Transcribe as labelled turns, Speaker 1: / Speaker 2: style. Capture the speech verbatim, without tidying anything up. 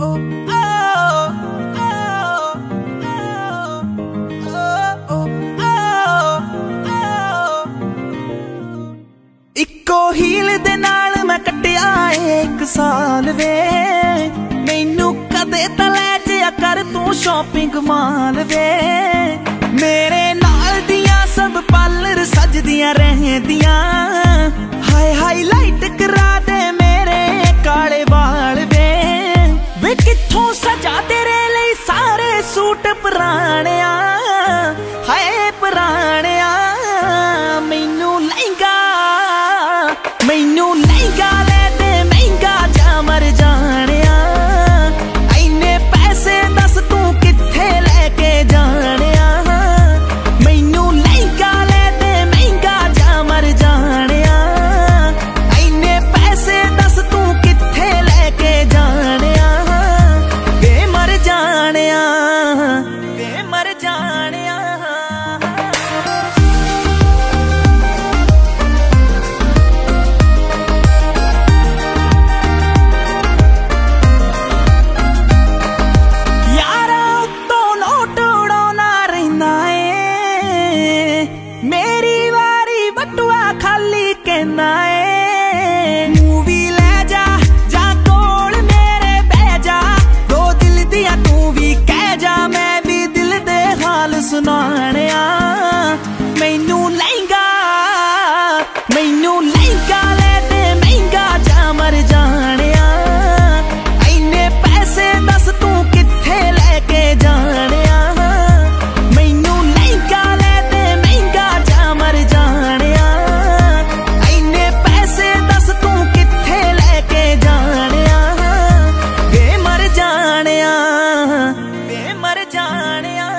Speaker 1: इक्को हील दे नाल मैं कट्टिया एक साल वे, मैनू कदे तां लै जिया कर तू शॉपिंग माल वे। मेरे नाल दियां सब पार्लर सजदियां रहंदियां, हाय हाईलाइट करा दे मेरे काले वाल वे। वे कित्थों सजा तेरे लई सारे सूट पुराणिया, हाय पुराणिया। मैनू लहंगा मैनू लहंगा ले दे महंगा जा मर जानिया, इन्ने पैसे दस तू कित्थे लेके जानिया। मैनू लहंगा ले दे महंगा जा मर जानिया, इन्ने पैसे दस तू कित्थे लेके जानिया। वे मर जानिया वे मर जानिया। मूवी ले जा जा कोल मेरे बह जा, दो दिल दिया तू भी कह जा, मैं भी दिल दे हाल सुनानिया। मैनू लहंगा मैनू लहंगा ले दे महंगा जा मर जानिया, इन्ने पैसे दस तू कित्थे लेके जानिया। मैनू लहंगा ले दे महंगा जा मर जानिया, इन्ने पैसे दस तू कित्थे लेके जानिया। वे मर जानिया वे मर जानिया।